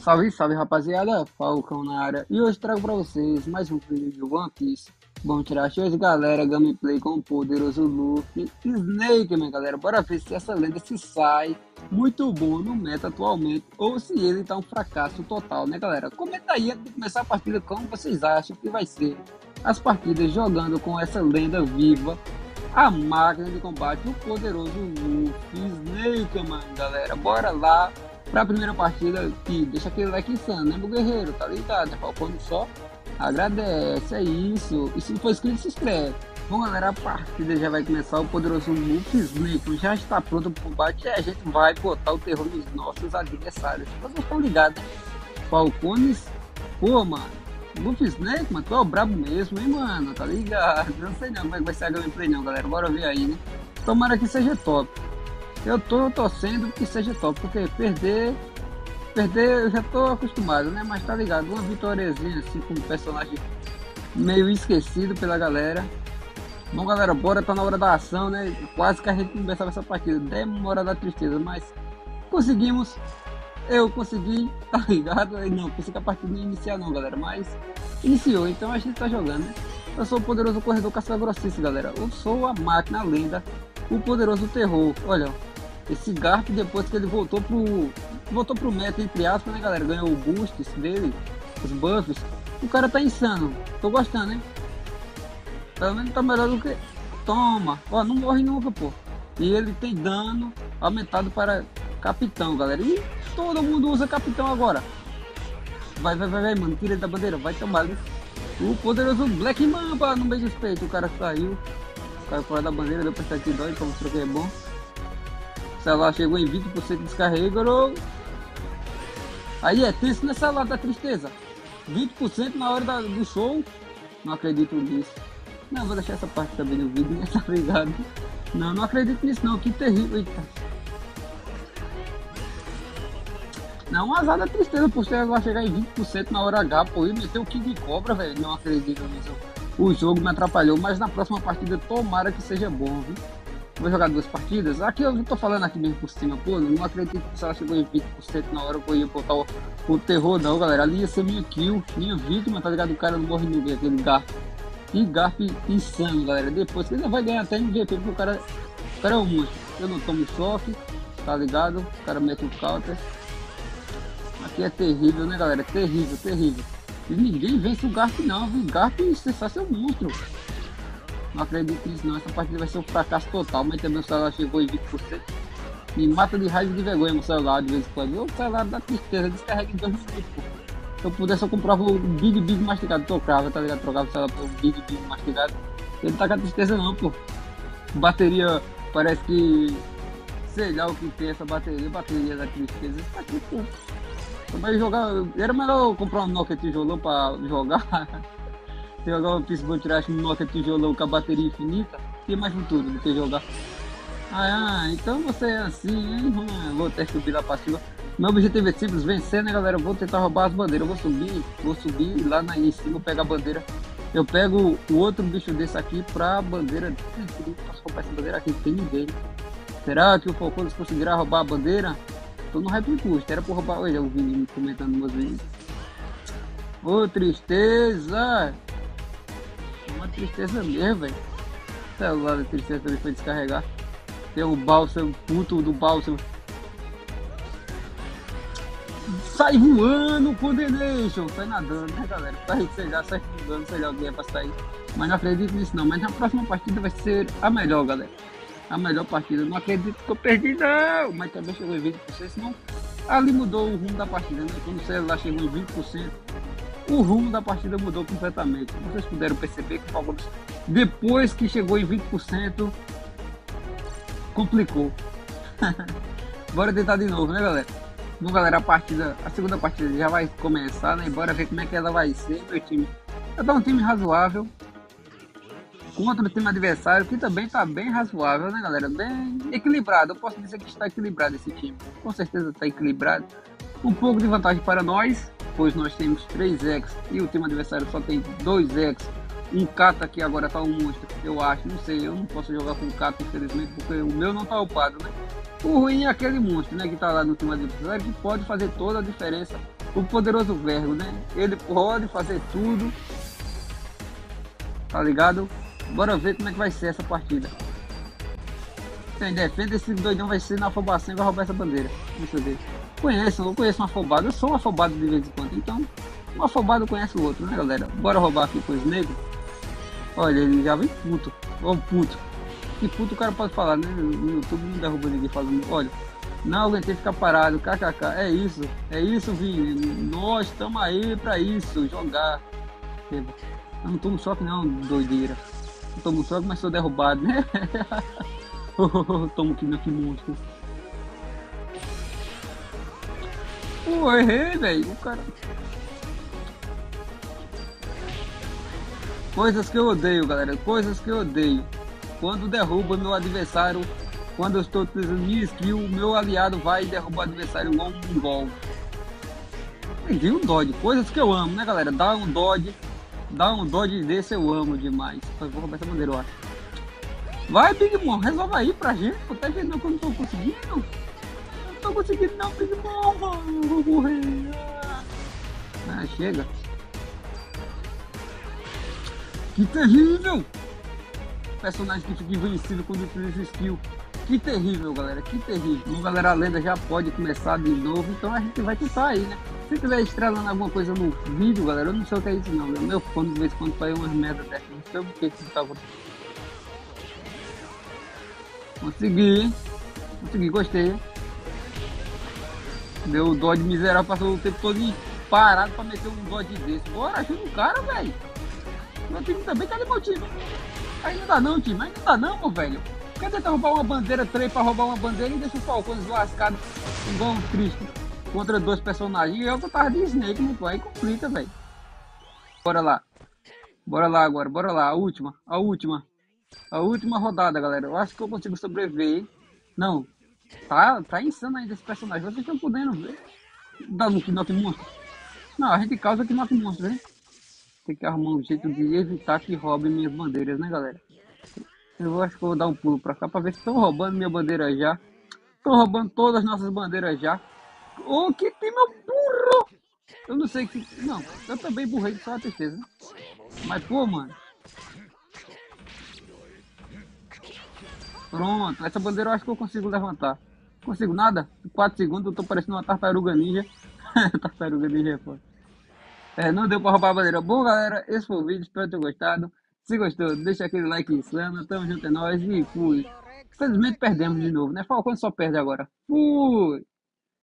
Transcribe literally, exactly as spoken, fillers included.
Salve, salve rapaziada, Falcão na área e hoje trago pra vocês mais um vídeo de One Piece. Vamos tirar shows galera, gameplay com o poderoso Luffy e Snake, minha galera. Bora ver se essa lenda se sai muito bom no meta atualmente ou se ele tá um fracasso total, né galera? Comenta aí antes de começar a partida como vocês acham que vai ser as partidas jogando com essa lenda viva, a máquina de combate, o poderoso Luffy Snake, mano, galera. Bora lá pra primeira partida e deixa aquele like insano, né, meu guerreiro? Tá ligado? Falcando só, agradece, é isso. E se não for inscrito, se inscreve. Bom, galera, a partida já vai começar. O poderoso Luffy Snake já está pronto pro combate e a gente vai botar o terror nos nossos adversários. Vocês estão ligados, né? Falcones, pô, mano. Luffy Snake, mano, tu é o brabo mesmo, hein, mano? Tá ligado? Eu não sei não como é que vai ser a gameplay, não, galera. Bora ver aí, né? Tomara que seja top. Eu tô torcendo que seja top, porque perder, perder eu já tô acostumado, né? Mas tá ligado, uma vitóriazinha assim com um personagem meio esquecido pela galera. Bom, galera, bora, tá na hora da ação, né? Quase que a gente começava essa partida, demora da tristeza, mas conseguimos. Eu consegui, tá ligado? Não, pensei que a partida não ia iniciar não, galera, mas iniciou, então a gente tá jogando, né? Eu sou o poderoso corredor caça-grossice, galera. Eu sou a máquina, a lenda, o poderoso terror. Olha, esse Garp, depois que ele voltou pro voltou pro meta, entre aspas, né, galera? Ganhou o boost dele, os buffs. O cara tá insano. Tô gostando, hein? Pelo menos tá melhor do que... Toma! Ó, não morre nunca, pô. E ele tem dano aumentado para capitão, galera. E todo mundo usa capitão agora. Vai, vai, vai, vai, mano. Tira ele da bandeira. Vai tomar ali. O poderoso Black Mamba no meio do peito. O cara saiu. Caiu fora da bandeira. Deu pra estar aqui dói. Pra mostrar que é bom. O celular chegou em vinte por cento de descarrega. Aí é triste nessa lata da tristeza. vinte por cento na hora da, do show. Não acredito nisso. Não, vou deixar essa parte também no vídeo, né? Tá ligado? Não, não acredito nisso não. Que terrível. Eita. Não, azar da tristeza por ser vai chegar em vinte por cento na hora H, pô, e meteu o King Cobra, velho. Não acredito nisso. O jogo me atrapalhou, mas na próxima partida tomara que seja bom, viu? Vou jogar duas partidas. Aqui eu não tô falando aqui mesmo por cima, pô. Não acredito que se ela chegou em vinte por cento na hora que eu ia botar o, o terror, não, galera. Ali ia ser minha kill, minha vítima, tá ligado? O cara não morre no aquele Garp. Que Garp insano, galera. Depois você ainda vai ganhar até M V P, porque o cara, o cara é um monstro. Eu não tomo choque, tá ligado? O cara mete o counter. Aqui é terrível, né, galera? Terrível, terrível. E ninguém vence o Garp, não, viu? Garp, você só seu monstro. Não acredito nisso, não. Essa partida vai ser um fracasso total. Mas também o celular chegou em vinte por cento. Me mata de raiva e de vergonha no celular de vez em quando. O celular dá tristeza, descarrega em dois minutos, pô. Se eu pudesse, eu comprava o Big Big mastigado. Trocava, tá ligado? Trocava o celular pelo Big Big mastigado. Ele não tá com a tristeza, não, pô. Bateria, parece que. Sei lá o que tem essa bateria. Bateria da tristeza. Isso tá aqui, pô. Vai jogar, era melhor eu comprar um Nokia tijolão pra jogar. Jogar o Piece Bolt Trash no Nokia tijolão com a bateria infinita, tem mais futuro do que jogar. Ah, ah, então você é assim, hein? Hum, vou até subir lá pra cima. Meu objetivo é simples, vencer, né, galera? Eu vou tentar roubar as bandeiras. Eu vou subir, vou subir lá na, em cima, pegar a bandeira. Eu pego o outro bicho desse aqui pra bandeira. Eu posso roubar essa bandeira aqui, não tem ninguém. Será que o Falcões conseguirá roubar a bandeira? Tô no hype custo, era por roubar. Olha o Vini comentando meus vídeos. Ô, tristeza! Uma tristeza mesmo, velho. O celular da tristeza também foi descarregar. Tem um bálsamo, puto do bálsamo. Sai voando, Condenation! Sai nadando, né, galera? Sai, sei lá, sai voando, sei lá alguém é pra sair. Mas não acredito nisso, não. Mas na próxima partida vai ser a melhor, galera. A melhor partida. Não acredito que eu perdi, não. Mas também chegou em vinte por cento, senão ali mudou o rumo da partida, né? Quando o celular chegou em vinte por cento, o rumo da partida mudou completamente. Vocês puderam perceber que o depois que chegou em vinte por cento, complicou. Bora tentar de novo, né, galera? Bom, galera, a partida, a segunda partida já vai começar, né? Bora ver como é que ela vai ser, meu time. Eu tô um time razoável contra o time adversário, que também está bem razoável, né, galera? Bem equilibrado. Eu posso dizer que está equilibrado esse time. Com certeza está equilibrado. Um pouco de vantagem para nós, pois nós temos três X e o time adversário só tem dois X. Um Kata que agora está um monstro, eu acho. Não sei, eu não posso jogar com o Kata, infelizmente, porque o meu não está upado, né? O ruim é aquele monstro, né, que está lá no time adversário, que pode fazer toda a diferença O poderoso vergo, né? Ele pode fazer tudo, tá ligado? Bora ver como é que vai ser essa partida. Quem defende esse doidão vai ser na afobação e vai roubar essa bandeira. Deixa eu ver. Conheço, eu conheço um afobado. Eu sou um afobado de vez em quando. Então, um afobado conhece o outro, né, galera? Bora roubar aqui com os negros. Olha, ele já vem puto. Ó, puto. Que puto o cara pode falar, né? No YouTube não derruba ninguém falando. Olha, não aguentei ficar parado. Kkk. É isso. É isso, Vini. Nós estamos aí pra isso. Jogar. Eu não tomo choque, não, doideira. Eu tomo choque, mas sou derrubado, né? Tomo que não que monstro. Pô, errei, velho. O cara. Coisas que eu odeio, galera. Coisas que eu odeio. Quando derruba meu adversário, quando eu estou utilizando minha skill, o meu aliado vai derrubar o adversário igual um gol. Entendi um dodge. Coisas que eu amo, né, galera? Dá um dodge. Dá um dodge desse eu amo demais. Eu vou roubar essa bandeira, eu acho. Vai, Big Mom, resolve aí pra gente. Pô, tá vendo que eu não tô conseguindo? Eu não tô conseguindo não, Big Mom. Eu vou morrer. Ah, chega. Que terrível! Personagem que fica invencível quando utiliza skill. Que terrível, galera. Que terrível. Bom, galera, a lenda já pode começar de novo. Então a gente vai tentar aí, né? Se tiver estrelando alguma coisa no vídeo, galera, eu não sei o que é isso não. Né? Meu fone de vez em quando faz umas merda dessas. Não sei o que que tá acontecendo. Consegui. Consegui, gostei. Meu dodge miserável passou o tempo todo parado pra meter um dodge desse. Bora, ajuda o cara, velho. Meu time também tá de meu time. Aí não dá não, time. Aí não dá não, meu velho. Quer tentar roubar uma bandeira, três pra roubar uma bandeira e deixa o Falcão lascado igual um Cristo contra dois personagens. E eu que eu tava de Snake, muito aí complica, velho. Bora lá. Bora lá agora, bora lá. A última, a última. A última rodada, galera. Eu acho que eu consigo sobreviver. Não. Tá, tá insano ainda esse personagem. Vocês estão podendo ver. Dá no Knock Monstro. Não, a gente causa que Knock Monstro, né? Tem que arrumar um jeito de evitar que roubem minhas bandeiras, né, galera? Eu acho que eu vou dar um pulo pra cá pra ver se estão roubando minha bandeira já. Estão roubando todas as nossas bandeiras já. Oh, que time burro! Eu não sei que. Não, eu também burrei, só a tristeza. Mas, pô, mano. Pronto, essa bandeira eu acho que eu consigo levantar. Consigo nada? quatro segundos, eu tô parecendo uma tartaruga ninja. Tartaruga ninja é foda. É, não deu pra roubar a bandeira. Bom, galera, esse foi o vídeo. Espero ter gostado. Se gostou, deixa aquele like insano. Tamo junto, é nóis e fui. Infelizmente perdemos de novo, né? Falcão só perde agora. Fui!